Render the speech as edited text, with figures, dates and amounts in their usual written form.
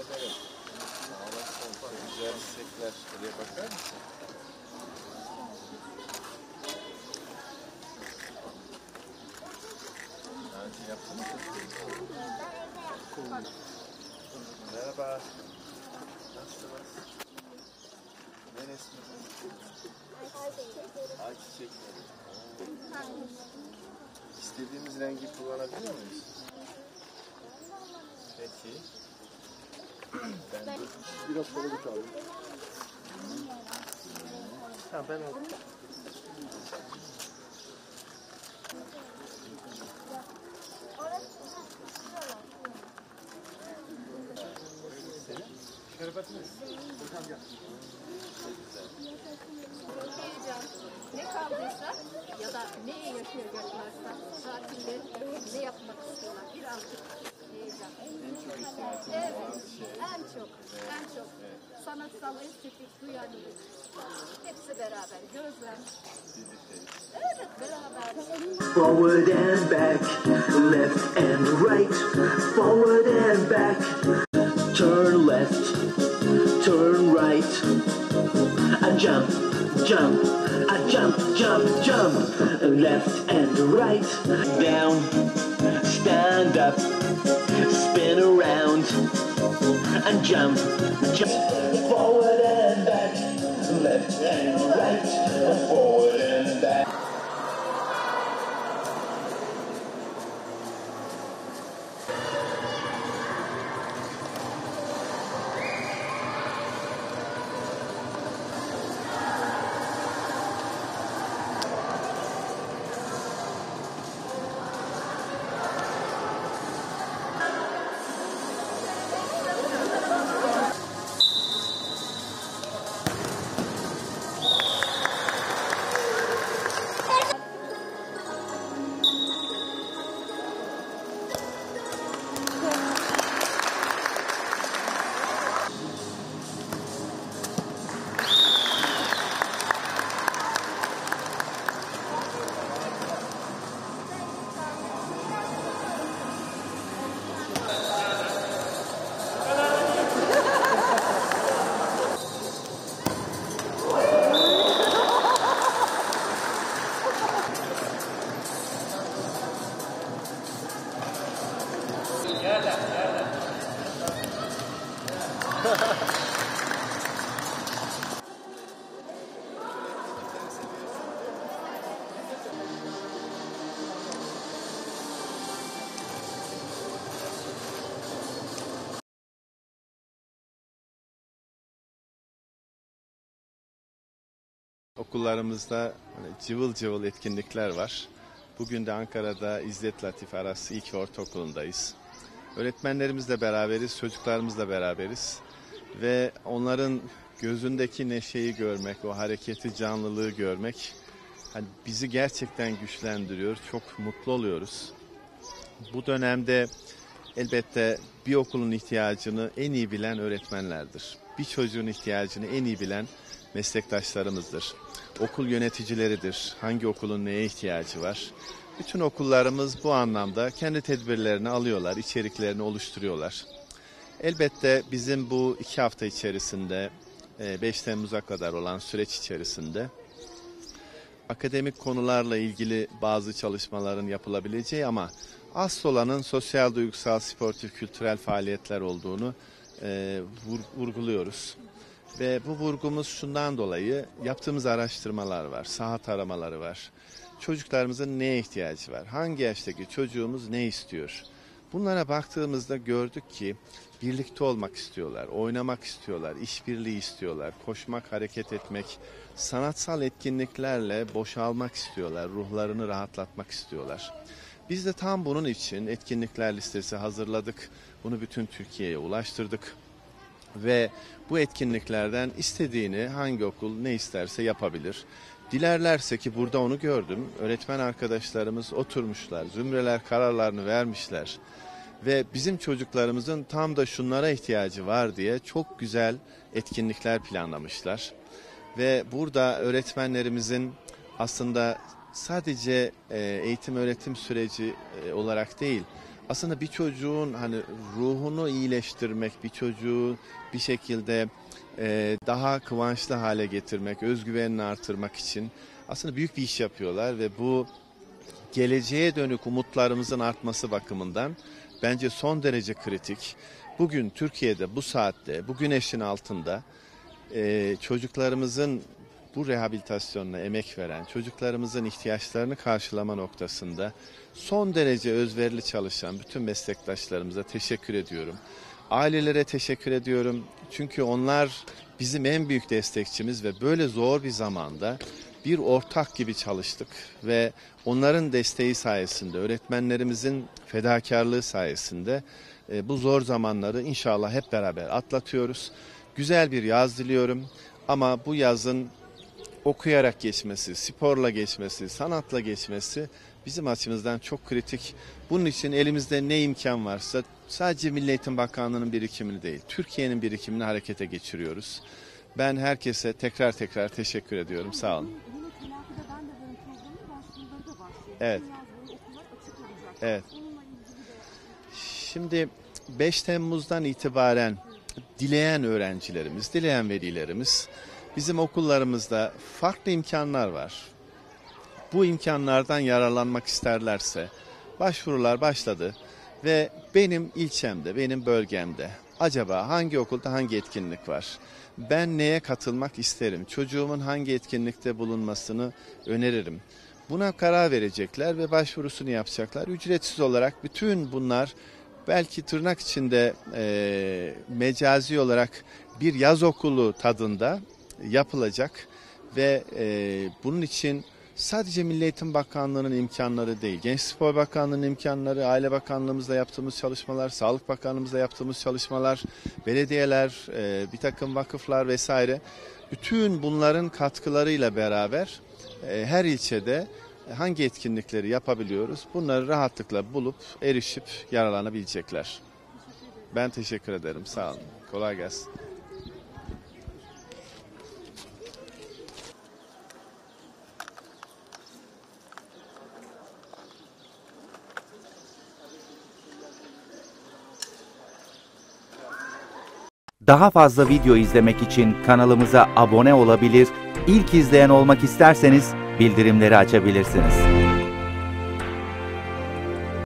ederim. Sağ olasın. Çok güzel çiçekler. Şuraya bakar mısın? Daha önce yaptın mı? Merhaba. Nasılsınız? Ne resmi? Ay çiçekleri. İstediğimiz rengi kullanabiliyor muyuz? Peki. Ben de Biraz sonra bir abi. Ha, ben aldım. Şerefetiniz. Hocam gel. Ne kaldıysa ya da neye yaşayacaklarsa tatilde ne yapmak istiyorlar birazcık heyecan. Evet, en çok sanatsal estetik duyarlılık hepsi beraber gözlem. Evet, beraber. Forward and back, left and right, forward and back, turn left, turn right, I jump, jump, I jump, jump, jump, left and right, down, stand up, spin around, and jump, jump, forward and back, left and right, forward and back. Okullarımızda cıvıl cıvıl etkinlikler var. Bugün de Ankara'da İzzet Latif Aras İlk Ortaokulu'ndayız. Öğretmenlerimizle beraberiz, çocuklarımızla beraberiz. Ve onların gözündeki neşeyi görmek, o hareketi, canlılığı görmek bizi gerçekten güçlendiriyor. Çok mutlu oluyoruz. Bu dönemde elbette bir okulun ihtiyacını en iyi bilen öğretmenlerdir. Bir çocuğun ihtiyacını en iyi bilen meslektaşlarımızdır. Okul yöneticileridir. Hangi okulun neye ihtiyacı var? Bütün okullarımız bu anlamda kendi tedbirlerini alıyorlar, içeriklerini oluşturuyorlar. Elbette bizim bu 2 hafta içerisinde, 5 Temmuz'a kadar olan süreç içerisinde akademik konularla ilgili bazı çalışmaların yapılabileceği ama asıl olanın sosyal, duygusal, sportif, kültürel faaliyetler olduğunu vurguluyoruz. Ve bu vurgumuz şundan dolayı yaptığımız araştırmalar var, saha taramaları var. Çocuklarımızın neye ihtiyacı var? Hangi yaştaki çocuğumuz ne istiyor? Bunlara baktığımızda gördük ki birlikte olmak istiyorlar, oynamak istiyorlar, işbirliği istiyorlar, koşmak, hareket etmek, sanatsal etkinliklerle boşalmak istiyorlar, ruhlarını rahatlatmak istiyorlar. Biz de tam bunun için etkinlikler listesi hazırladık, bunu bütün Türkiye'ye ulaştırdık. Ve bu etkinliklerden istediğini hangi okul ne isterse yapabilir. Dilerlerse ki burada onu gördüm, öğretmen arkadaşlarımız oturmuşlar, zümreler kararlarını vermişler. Ve bizim çocuklarımızın tam da şunlara ihtiyacı var diye çok güzel etkinlikler planlamışlar. Ve burada öğretmenlerimizin aslında sadece eğitim öğretim süreci olarak değil, aslında bir çocuğun hani ruhunu iyileştirmek, bir çocuğu bir şekilde daha kıvançlı hale getirmek, özgüvenini artırmak için aslında büyük bir iş yapıyorlar ve bu geleceğe dönük umutlarımızın artması bakımından bence son derece kritik. Bugün Türkiye'de bu saatte, bu güneşin altında çocuklarımızın bu rehabilitasyonuna emek veren, çocuklarımızın ihtiyaçlarını karşılama noktasında son derece özverili çalışan bütün meslektaşlarımıza teşekkür ediyorum. Ailelere teşekkür ediyorum. Çünkü onlar bizim en büyük destekçimiz ve böyle zor bir zamanda bir ortak gibi çalıştık ve onların desteği sayesinde, öğretmenlerimizin fedakarlığı sayesinde bu zor zamanları inşallah hep beraber atlatıyoruz. Güzel bir yaz diliyorum ama bu yazın okuyarak geçmesi, sporla geçmesi, sanatla geçmesi bizim açımızdan çok kritik. Bunun için elimizde ne imkan varsa sadece Milli Eğitim Bakanlığı'nın birikimini değil, Türkiye'nin birikimini harekete geçiriyoruz. Ben herkese tekrar teşekkür ediyorum. Sağ olun. Evet. Evet. Şimdi 5 Temmuz'dan itibaren dileyen öğrencilerimiz, dileyen velilerimiz, bizim okullarımızda farklı imkanlar var. Bu imkanlardan yararlanmak isterlerse başvurular başladı ve benim ilçemde, benim bölgemde acaba hangi okulda hangi etkinlik var? Ben neye katılmak isterim? Çocuğumun hangi etkinlikte bulunmasını öneririm. Buna karar verecekler ve başvurusunu yapacaklar. Ücretsiz olarak bütün bunlar belki tırnak içinde mecazi olarak bir yaz okulu tadında yapılacak ve bunun için sadece Milli Eğitim Bakanlığı'nın imkanları değil, Gençlik Spor Bakanlığı'nın imkanları, Aile Bakanlığımızla yaptığımız çalışmalar, Sağlık Bakanlığımızla yaptığımız çalışmalar, belediyeler, bir takım vakıflar vesaire, bütün bunların katkılarıyla beraber her ilçede hangi etkinlikleri yapabiliyoruz? Bunları rahatlıkla bulup, erişip yararlanabilecekler. Ben teşekkür ederim. Sağ olun. Kolay gelsin. Daha fazla video izlemek için kanalımıza abone olabilir, ilk izleyen olmak isterseniz bildirimleri açabilirsiniz.